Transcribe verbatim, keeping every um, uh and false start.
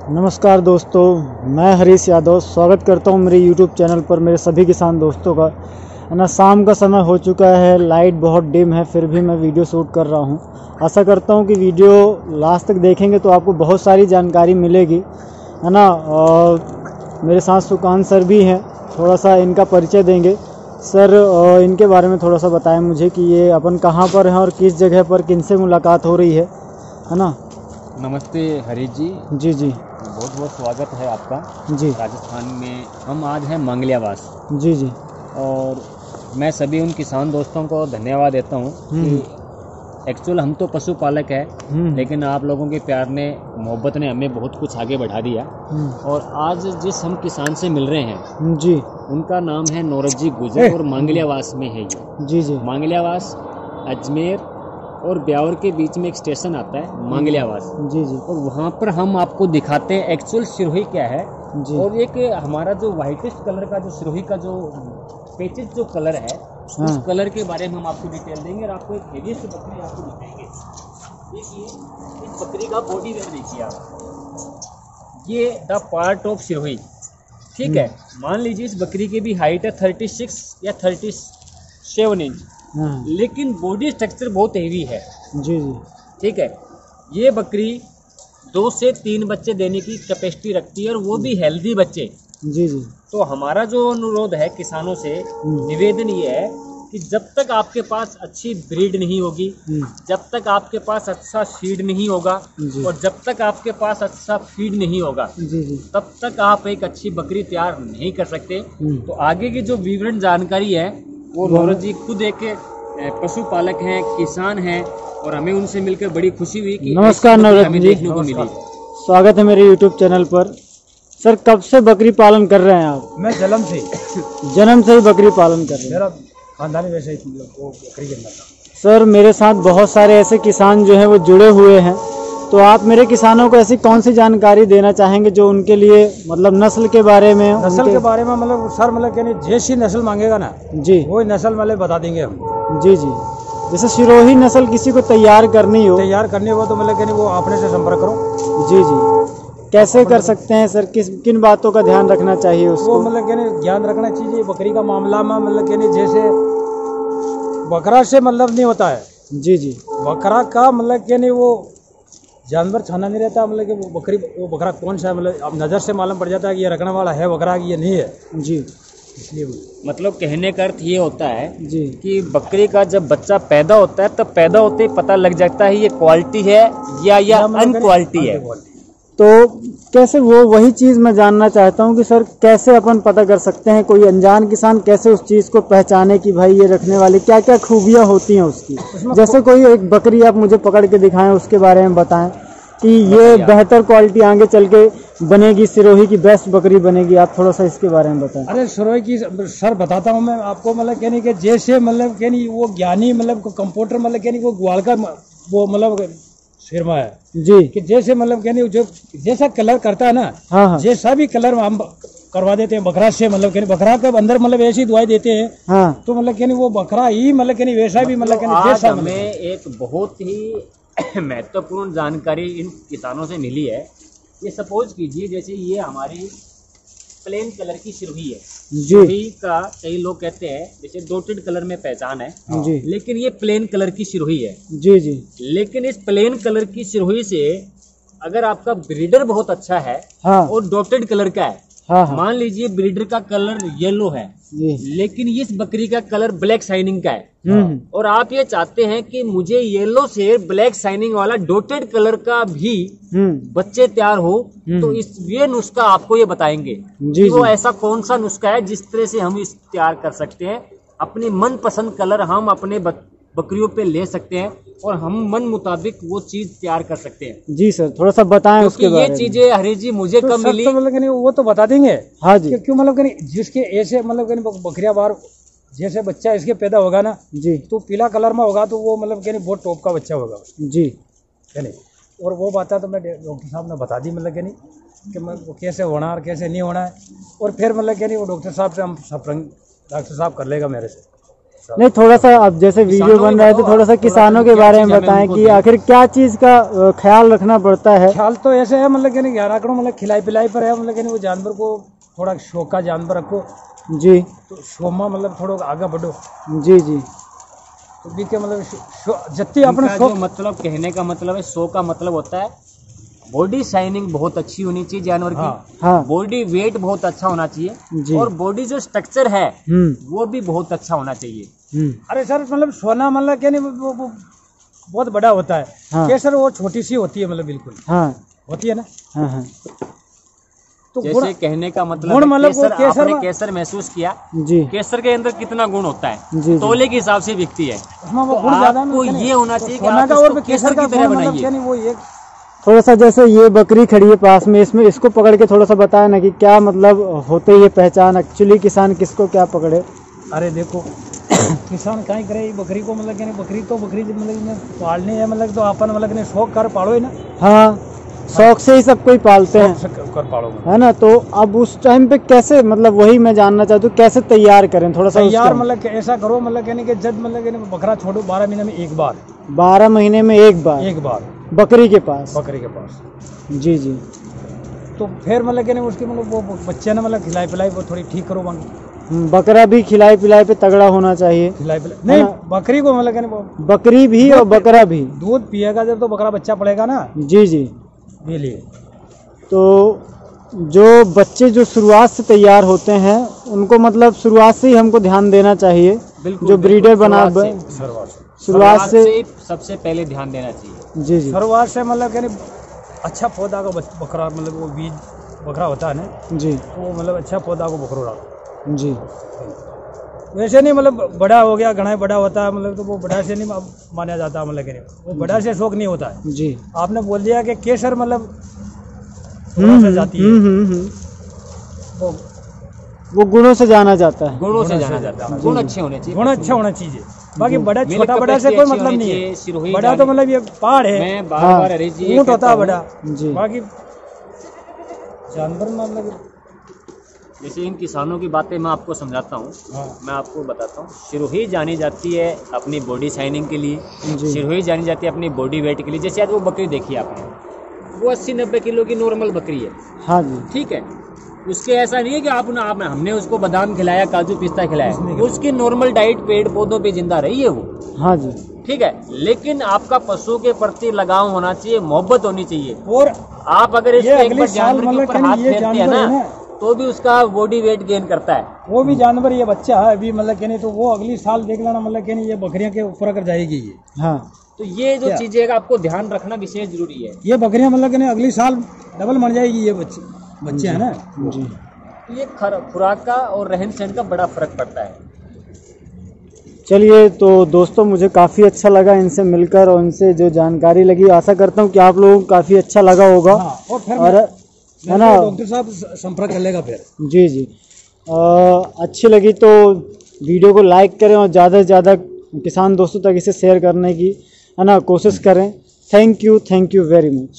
नमस्कार दोस्तों, मैं हरीश यादव स्वागत करता हूं मेरे यूट्यूब चैनल पर मेरे सभी किसान दोस्तों का। है ना, शाम का समय हो चुका है, लाइट बहुत डिम है, फिर भी मैं वीडियो शूट कर रहा हूं। आशा करता हूं कि वीडियो लास्ट तक देखेंगे तो आपको बहुत सारी जानकारी मिलेगी। है ना, और मेरे साथ सुकान सर भी हैं, थोड़ा सा इनका परिचय देंगे। सर, इनके बारे में थोड़ा सा बताएं मुझे कि ये अपन कहाँ पर हैं और किस जगह पर किनसे मुलाकात हो रही है। है ना। नमस्ते हरीश जी। जी जी, बहुत बहुत स्वागत है आपका जी राजस्थान में। हम आज हैं मंगलियावास। जी जी, और मैं सभी उन किसान दोस्तों को धन्यवाद देता हूं कि एक्चुअल हम तो पशुपालक है, लेकिन आप लोगों के प्यार ने, मोहब्बत ने हमें बहुत कुछ आगे बढ़ा दिया। और आज जिस हम किसान से मिल रहे हैं जी, उनका नाम है नौरत जी गुजर और मंगलियावास में है ये। जी जी, मंगलियावास अजमेर और ब्यावर के बीच में एक स्टेशन आता है मंगलियावास। जी जी, और वहाँ पर हम आपको दिखाते हैं एक्चुअल सिरोही क्या है। जी। और एक हमारा जो व्हाइटिस्ट कलर का जो सिरोही का जो पेचेस जो कलर है, हाँ। उस कलर के बारे में हम आपको डिटेल देंगे और आपको एक हेवीएस्ट बकरी आपको दिखाएंगे। देखिए इस बकरी का बॉडी वेट देखिए आप, ये द पार्ट ऑफ सिरोही। ठीक है, मान लीजिए इस बकरी की भी हाइट है थर्टी सिक्स या थर्टी सेवन इंच, हाँ। लेकिन बॉडी स्ट्रक्चर बहुत हेवी है। जी जी, ठीक है, ये बकरी दो से तीन बच्चे देने की कैपेसिटी रखती है और वो भी हेल्दी बच्चे। जी जी, तो हमारा जो अनुरोध है किसानों से, निवेदन ये है कि जब तक आपके पास अच्छी ब्रीड नहीं होगी, जब तक आपके पास अच्छा सीड नहीं होगा और जब तक आपके पास अच्छा फीड नहीं होगा, जी जी, तब तक आप एक अच्छी बकरी तैयार नहीं कर सकते। तो आगे की जो विवरण जानकारी है वो नौरत जी खुद एक पशुपालक हैं, किसान हैं, और हमें उनसे मिलकर बड़ी खुशी हुई कि नमस्कार नौरत हमें जी, देखने को मिली। स्वागत है मेरे यूट्यूब चैनल पर। सर, कब से बकरी पालन कर रहे हैं आप? मैं जन्म से जन्म से ही बकरी पालन कर रहे हैं? मेरा खानदानी वैसे ही वो बकरी करना था। सर, मेरे साथ बहुत सारे ऐसे किसान जो हैं वो जुड़े हुए हैं, तो आप मेरे किसानों को ऐसी कौन सी जानकारी देना चाहेंगे जो उनके लिए, मतलब नस्ल के बारे में? नस्ल उनके... के बारे में मतलब सर, मतलब यानी जैसी नस्ल मांगेगा ना जी, वही नस्ल मतलब बता देंगे हम। जी जी, जैसे सिरोही नस्ल किसी को तैयार करनी हो, तैयार करने हो तो मतलब यानी वो अपने से संपर्क करो। जी जी, कैसे कर सकते हैं सर? किस किन बातों का ध्यान रखना चाहिए उसको? वो मतलब यानी ध्यान रखना चाहिए बकरी का मामला में, मतलब यानी जैसे बकरा से मतलब नहीं होता है। जी जी, बकरा का मतलब यानी वो जानवर छाना नहीं रहता, मतलब कि वो बकरी वो बकरा कौन सा है, मतलब अब नज़र से मालूम पड़ जाता है कि ये रखने वाला है बकरा कि ये नहीं है। जी, इसलिए मतलब कहने का अर्थ ये होता है जी कि बकरी का जब बच्चा पैदा होता है तब पैदा होते ही पता लग जाता है ये क्वालिटी है या या अनक्वालिटी है। तो कैसे, वो वही चीज़ मैं जानना चाहता हूँ कि सर कैसे अपन पता कर सकते हैं, कोई अनजान किसान कैसे उस चीज़ को पहचाने कि भाई ये रखने वाली क्या क्या खूबियाँ होती हैं उसकी? जैसे कोई एक बकरी आप मुझे पकड़ के दिखाएं, उसके बारे में बताएं कि ये बेहतर क्वालिटी आगे चल के बनेगी, सिरोही की बेस्ट बकरी बनेगी। आप थोड़ा सा इसके बारे में बताएं। अरे सिरोही की सर बताता हूँ मैं आपको, मतलब कहनी कि जैसे मतलब कहनी वो ज्ञानी मतलब कंप्यूटर मतलब कहनी वो ग्वाल का वो मतलब सिरमा है जी, कि जैसे मतलब कहनी जो जैसा कलर करता है ना, हाँ हाँ, जैसा भी कलर हम करवा देते हैं बकरा से, मतलब कहनी बकरा के अंदर मतलब ऐसी दवाई देते हैं, हाँ, तो मतलब कहनी वो बकरा ही मतलब कहनी वैसा भी मतलब कहनी जैसा हमें एक बहुत ही महत्वपूर्ण जानकारी इन किसानों से मिली है। ये सपोज कीजिए जैसे ये हमारी प्लेन कलर की सिरोही है। सिरोही का कई लोग कहते हैं जैसे डॉटेड कलर में पहचान है जी, लेकिन ये प्लेन कलर की सिरोही है। जी जी, लेकिन इस प्लेन कलर की सिरोही से अगर आपका ब्रीडर बहुत अच्छा है, हाँ, और डॉटेड कलर का है, हाँ हाँ, मान लीजिए ब्रीडर का कलर येलो है जी, लेकिन इस बकरी का कलर ब्लैक शाइनिंग का है, हम्म, और आप ये चाहते हैं कि मुझे येलो से ब्लैक शाइनिंग वाला डॉटेड कलर का भी हम्म, बच्चे तैयार हो, तो इस ये नुस्खा आपको ये बताएंगे जी कि वो जी, ऐसा कौन सा नुस्खा है जिस तरह से हम इस तैयार कर सकते हैं। अपनी मनपसंद कलर हम अपने बक, बकरियों पे ले सकते हैं और हम मन मुताबिक वो चीज तैयार कर सकते हैं। जी सर, थोड़ा सा बताएं उसके बारे ये में। चीजें हरीश जी मुझे तो कब सर मिली? तो मतलब कहनी वो तो बता देंगे। हाँ जी, कि क्यों मतलब कहनी जिसके ऐसे मतलब कहनी बकरिया बार जैसे बच्चा इसके पैदा होगा ना, जी तो पीला कलर में होगा तो वो मतलब कहनी बहुत टॉप का बच्चा होगा जी, है नहीं। और वो बात है तो मैं डॉक्टर साहब ने बता दी मतलब कहनी कि मैं वो कैसे होना और कैसे नहीं होना है, और फिर मतलब कहनी वो डॉक्टर साहब से हम सब डॉक्टर साहब कर लेगा मेरे से। नहीं, थोड़ा सा अब जैसे वीडियो बन रहा है तो थोड़ा सा किसानों के बारे में बताएं कि आखिर क्या चीज़ का अ, ख्याल रखना पड़ता है। ख्याल तो ऐसे है मतलब कि ग्यारह करो मतलब खिलाई पिलाई पर है मतलब कि वो जानवर को थोड़ा शौक का जानवर रखो जी तो शोमा मतलब थोड़ा आगे बढ़ो जी जी तो भी के मतलब जत्ती अपने इनका जो मतलब कहने का मतलब है, शो का मतलब होता है बॉडी शाइनिंग बहुत अच्छी होनी चाहिए जानवर की। हाँ हाँ बॉडी वेट बहुत अच्छा होना जी। चाहिए और बॉडी जो स्ट्रक्चर है हम्म वो भी बहुत अच्छा होना चाहिए। हम्म अरे सर मतलब सोना मतलब क्या नहीं वो, वो, वो बहुत बड़ा होता है। हाँ। केसर वो छोटी सी होती है मतलब बिल्कुल हाँ होती है ना। हाँ हाँ तो जैसे गुण कहने का मतलब गुण है, मतलब केसर, वो केसर आपने में- केसर महसूस किया, जी केसर के अंदर कितना गुण होता है, जी जी तोले के हिसाब से बिकती है। उसमें वो तो गुण ज्यादा आपको है ना, ये होना तो चाहिए कि सोना आप का इसको और केसर केसर की का तरह गुण मतलब बनाइए। क्या नहीं वो एक थोड़ा सा जैसे ये बकरी खड़ी है पास में, इसमें इसको पकड़ के थोड़ा सा बताया ना कि क्या मतलब होते ये पहचान एक्चुअली किसान किसको क्या पकड़े। अरे देखो किसान क्या ही करे ये बकरी को मतलब क्या नहीं बकरी तो बकरी मतलब इन्हें पालनी है मतलब तो अपन मतलब कि शौक कर पालो ही ना। हाँ शौक से ही सब कोई पालते शौक हैं से कर पालो मतलब। है ना। तो अब उस टाइम पे कैसे मतलब वही मैं जानना चाहता हूँ कैसे तैयार करें थोड़ा सा। तैयार मतलब कि ऐसा करो मतलब कहने के जब मतलब कि बकरा छोड़ो बारह महीने में एक बार बारह महीने में एक बार एक बार बकरी के पास। बकरी के पास जी जी तो फिर मतलब कहने उसकी मतलब वो बच्चे ने मतलब खिलाई पिलाई वो थोड़ी ठीक करो मांग हम्म, बकरा भी खिलाई पिलाई पे तगड़ा होना चाहिए। खिलाई पिलाई नहीं ना? बकरी को मतलब कहने वो बकरी भी और बकरा भी। दूध पिएगा जब तो बकरा बच्चा पड़ेगा ना जी जी ये लिए। तो जो बच्चे जो शुरुआत से तैयार होते हैं उनको मतलब शुरुआत से ही हमको ध्यान देना चाहिए। बिल्कुल, जो ब्रीडर बिल्कुल, बना शुरुआत से। शुरुआत शुरुआत शुरुआत से से सबसे पहले ध्यान देना चाहिए। जी जी शुरुआत से मतलब कहने अच्छा पौधा का बच- बकरा मतलब वो बीज बकरा होता है ना जी तो वो मतलब अच्छा पौधा को बकरो डालो। जी वैसे नहीं मतलब बड़ा हो गया घना बड़ा होता है मतलब तो वो बड़ा से नहीं माना जाता मतलब कि नहीं वो बड़ा से शौक नहीं होता है। जी आपने बोल दिया कि केसर मतलब हम्म थोड़ा सा हम्म जाती हम्म, है हम्म, हम्म। तो वो गुणों से जाना जाता है। गुणों से गुणों जाना से जाता है, जी, गुण जी। अच्छे होने चाहिए। गुण अच्छा होना चाहिए। बाकी बड़ा मिल्क छोटा बड़ा से कैपेसिटी कोई अच्छी मतलब होनी नहीं चाहिए, है। सिरोही बड़ा तो जानी- मतलब ये पहाड़ है मैं बार हाँ। बार हरीश जी ये ऊँट होता कहता है हूँ, बड़ा जी बाकी जानवर मतलब जैसे इन किसानों की बातें मैं आपको समझाता हूँ, हाँ मैं आपको बताता हूँ। सिरोही जानी जाती है अपनी बॉडी शाइनिंग के लिए, जी सिरोही जानी जाती है अपनी बॉडी वेट के लिए। जैसे आज वो बकरी देखी आपने, वो अस्सी नब्बे किलो की नॉर्मल बकरी है, हाँ जी ठीक है। उसके ऐसा नहीं है कि आप, आप हमने उसको बादाम खिलाया, काजू पिस्ता खिलाया, उसकी नॉर्मल डाइट पेड़ पौधों पे जिंदा रही है वो, हाँ जी ठीक है। लेकिन आपका पशु के प्रति लगाव होना चाहिए, मोहब्बत होनी चाहिए। और आप अगर ये इसको एक अगले बार साल जानवर के मतलब ऊपर कि हाथ ये फेरते हैं जानवर ना, है ना तो भी उसका बॉडी वेट गेन करता है। वो भी जानवर ये बच्चा है अभी मतलब कि नहीं तो वो अगली साल देख लेना मतलब कि नहीं ये बकरियां के ऊपर अगर जाएगी ये हाँ तो ये जो क्या? चीजें का आपको ध्यान रखना विशेष जरूरी है। ये बकरियां मतलब कि नहीं अगली साल डबल मर जाएगी ये बच्चे बच्चे है ना। जी तो ये खर- खुराक का और रहन सहन का बड़ा फर्क पड़ता है। चलिए तो दोस्तों मुझे काफ़ी अच्छा लगा इनसे मिलकर और इनसे जो जानकारी लगी। आशा करता हूँ कि आप लोगों को काफ़ी अच्छा लगा होगा। हाँ, और फिर और मैं- है ना डॉक्टर साहब संपर्क कर लेगा फिर। जी जी आ, अच्छी लगी तो वीडियो को लाइक करें और ज़्यादा से ज़्यादा किसान दोस्तों तक इसे शेयर करने की है ना कोशिश करें। Thank you thank you very much.